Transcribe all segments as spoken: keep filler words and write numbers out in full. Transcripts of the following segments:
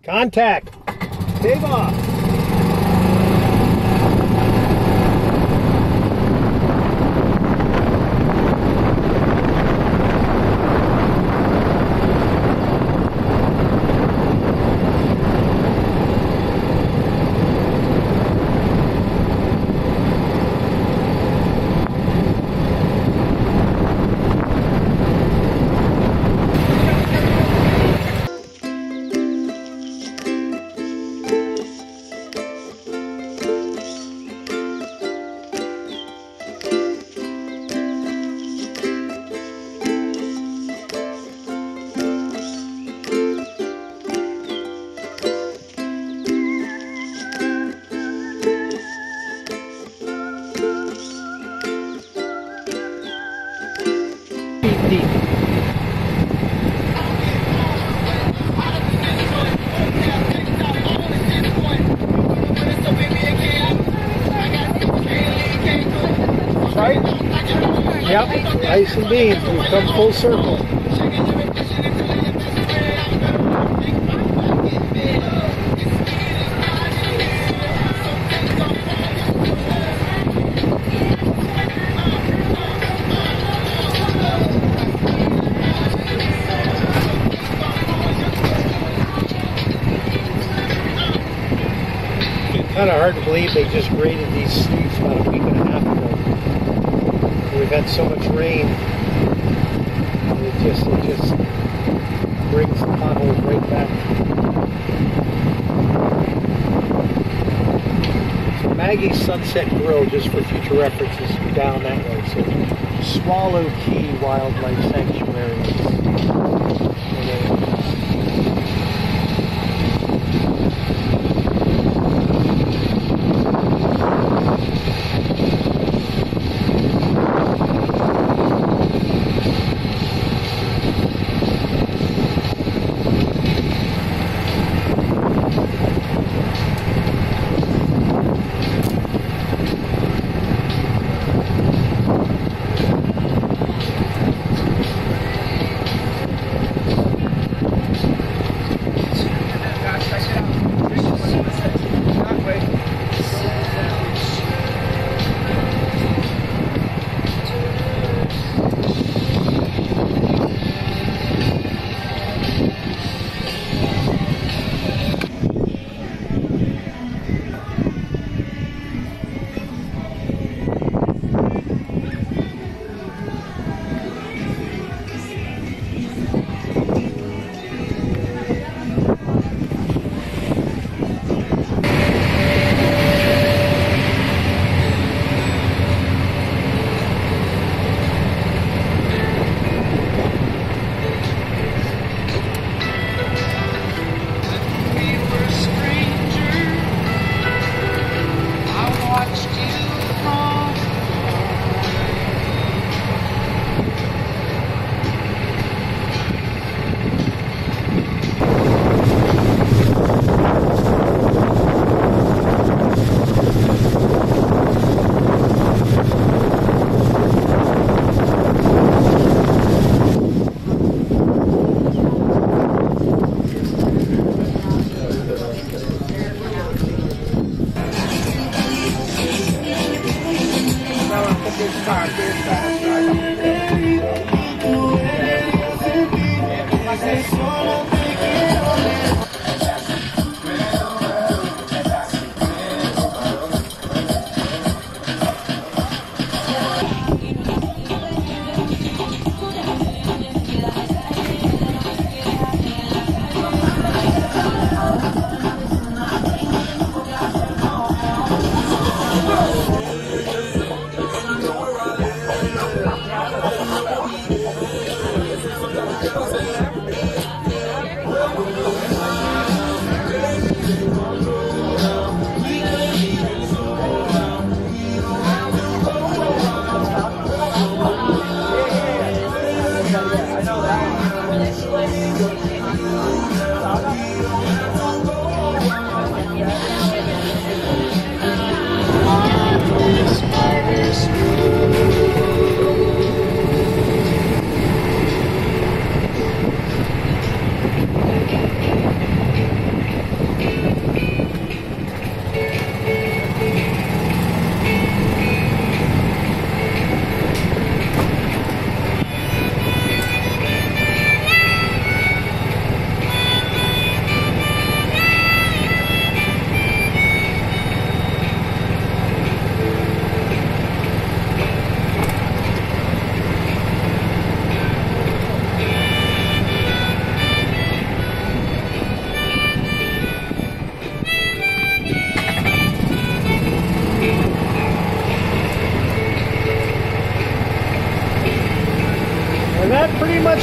Contact. Take off. Deep. Right? Yep, nice and beans. We've come full circle. Kind of hard to believe they just graded these streets about a week and a half ago. We've had so much rain, it just it just brings the potholes right back. So Maggie's Sunset Grill, just for future reference, is down that way. So Swallow Key Wildlife Sanctuary.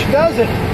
does it.